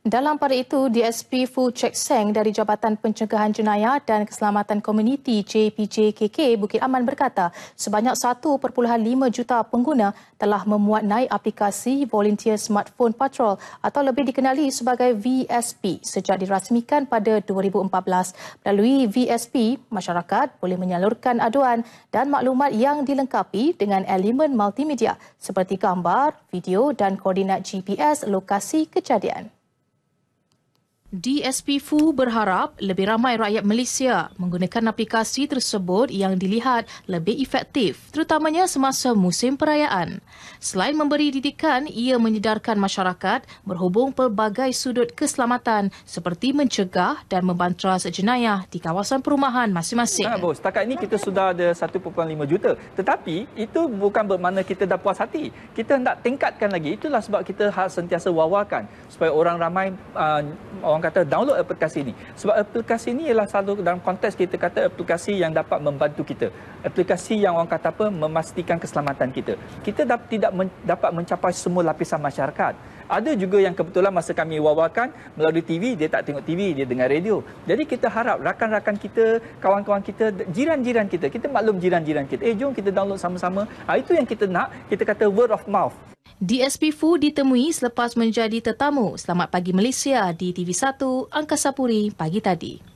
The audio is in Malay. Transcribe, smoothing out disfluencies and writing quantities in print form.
Dalam pada itu, DSP Foo Chek Seng dari Jabatan Pencegahan Jenayah dan Keselamatan Komuniti JPJKK Bukit Aman berkata sebanyak 1.5 juta pengguna telah memuat naik aplikasi Volunteer Smartphone Patrol atau lebih dikenali sebagai VSP sejak dirasmikan pada 2014. Melalui VSP, masyarakat boleh menyalurkan aduan dan maklumat yang dilengkapi dengan elemen multimedia seperti gambar, video dan koordinat GPS lokasi kejadian. DSP Foo berharap lebih ramai rakyat Malaysia menggunakan aplikasi tersebut yang dilihat lebih efektif, terutamanya semasa musim perayaan. Selain memberi didikan, ia menyedarkan masyarakat berhubung pelbagai sudut keselamatan seperti mencegah dan membanteras jenayah di kawasan perumahan masing-masing. Bos, setakat ini kita sudah ada 1.5 juta. Tetapi itu bukan bermakna kita dah puas hati. Kita nak tingkatkan lagi. Itulah sebab kita harus sentiasa wawarkan supaya orang ramai orang kata download aplikasi ini. Sebab aplikasi ini ialah satu dalam konteks kita kata aplikasi yang dapat membantu kita. Aplikasi yang orang kata apa memastikan keselamatan kita. Kita tidak dapat mencapai semua lapisan masyarakat. Ada juga yang kebetulan masa kami wawarkan melalui TV, dia tak tengok TV, dia dengar radio. Jadi kita harap rakan-rakan kita, kawan-kawan kita, jiran-jiran kita, kita maklum jiran-jiran kita. Jom kita download sama-sama. Itu yang kita nak, kita kata word of mouth. DSP Foo ditemui selepas menjadi tetamu Selamat Pagi Malaysia di TV1 Angkasa Puri pagi tadi.